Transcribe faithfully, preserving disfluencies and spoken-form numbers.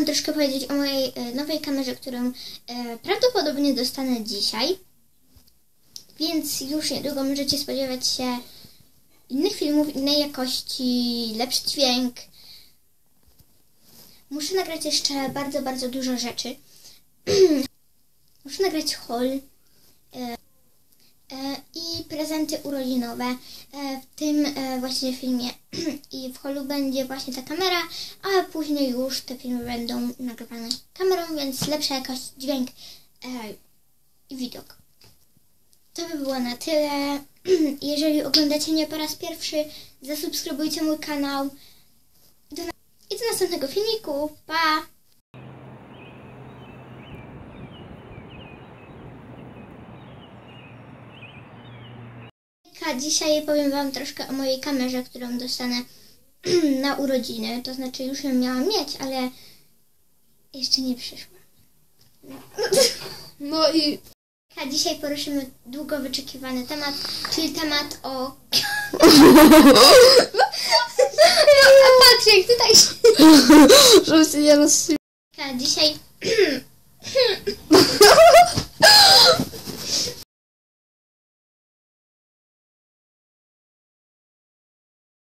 troszkę powiedzieć o mojej e, nowej kamerze, którą e, prawdopodobnie dostanę dzisiaj. Więc już niedługo możecie spodziewać się innych filmów, innej jakości, lepszy dźwięk. Muszę nagrać jeszcze bardzo, bardzo dużo rzeczy. Muszę nagrać haul e, e, i prezenty urodzinowe e, w tym e, właśnie filmie. I w haulu będzie właśnie ta kamera, a później już te filmy będą nagrywane kamerą, więc lepsza jakość, dźwięk e, i widok. To by było na tyle. Jeżeli oglądacie mnie po raz pierwszy, zasubskrybujcie mój kanał. Do na- I do następnego filmiku. Pa! Dzisiaj powiem wam troszkę o mojej kamerze, którą dostanę na urodziny. To znaczy już ją miałam mieć, ale jeszcze nie przyszła. No, No i... Dzisiaj poruszymy długo wyczekiwany temat, czyli temat o... A patrz, jak tutaj się... Żeby się nie rozsypać. Dzisiaj...